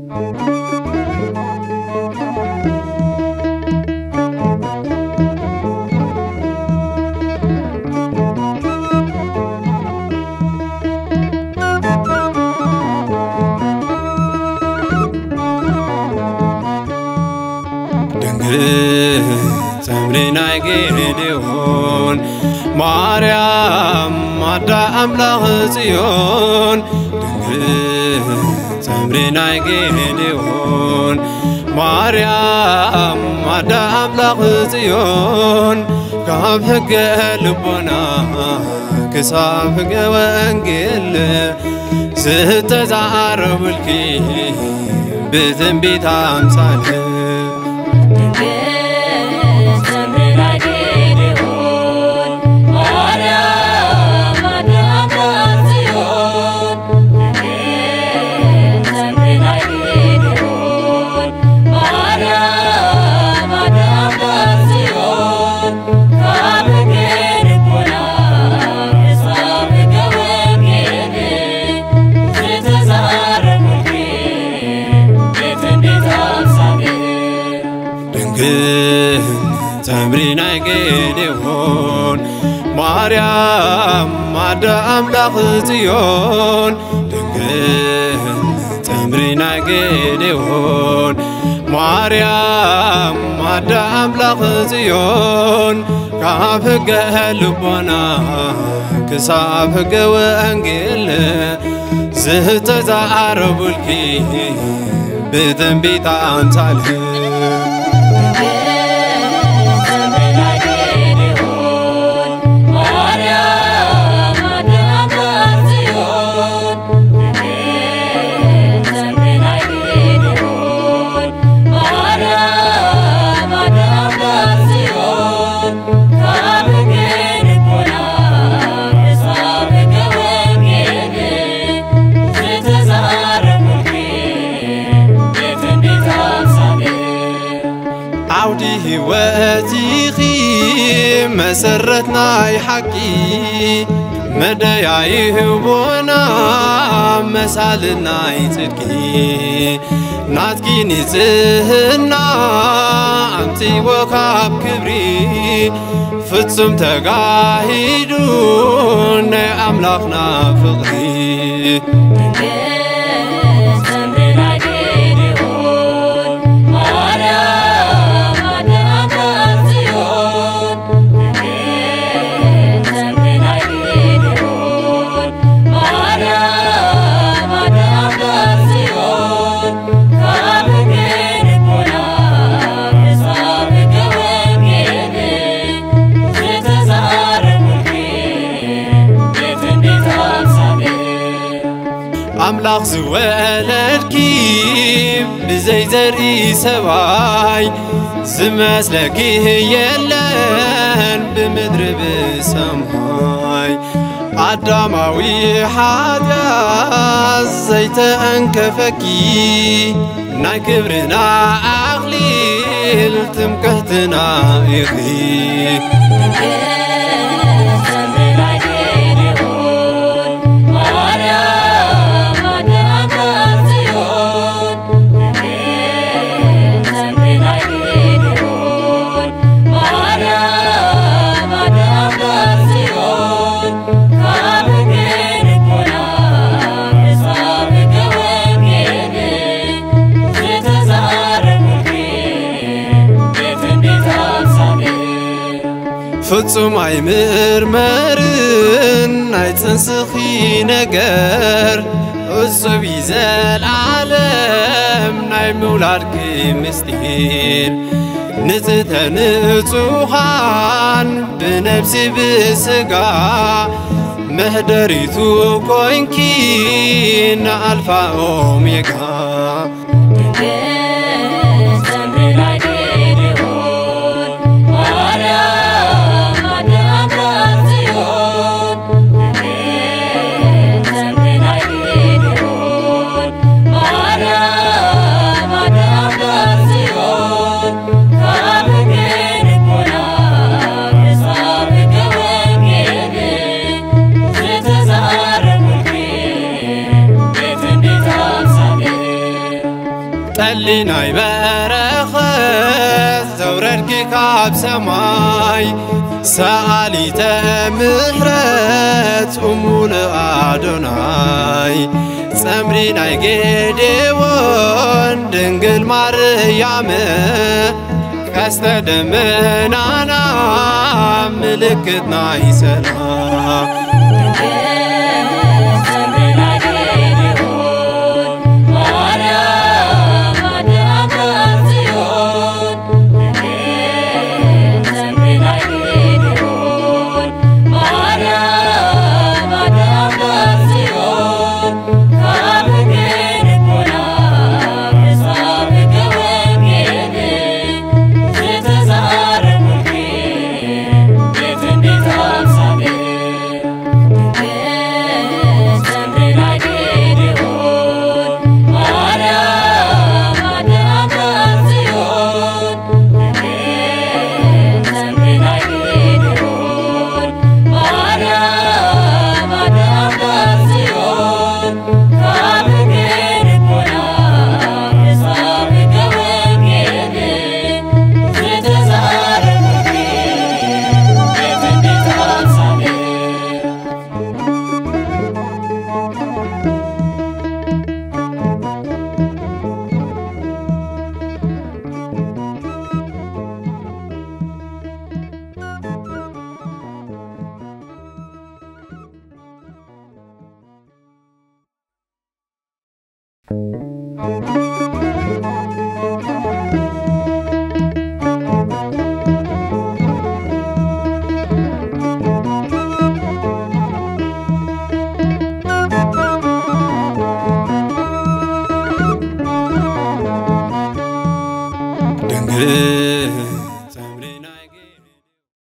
تمرين عقيدون مريم مدى أملاخ زيون تمرين عقيدون مريم مدى أملاخ زيون كاب حق لبنا كساب حق وانجيل ستزعرب الكي بذنبي تامسال تمرين عقيدون مريم مدى أملاخ زيون تمرين عقيدون مريم مدى أملاخ زيون كافق لبنا كسافق وانجيل زهت زعرب الكي بذنبي تانساله عودي واتيخي مسرتنا حقي مدى يهبونا مسالنا يتركي ناتكي نزهنا أنتي وكاب كبري فتسم تقاهدون أملاخنا فقري أملاخ زوالكي بزي زري سواي زمسلكي يلان بمدر بسماي عداماوي حاجة زيت أنكفكي نكبرنا أغليل تمكهتنا يغي ፍጹም አይምርመርን አይተንስኺ ነገር እጹብ ይዘልዓለም ናይ ምውላድኪ ምስጢር ንጽሕተ ንጹሓን ብነፍሲ ብስጋ መህደሪቱ ኮይንኪ ንአልፋ ኦሜጋ ሕሊናይ በረኸት ዘውረድኪ ካብ ሰማይ ሰአሊተ ምሕረት እሙ ለአዶናይ ጸምሪ ናይ ጌዴዎን ድንግል ማርያም ቀስተ ደመናና ምልክት ናይ ሰላም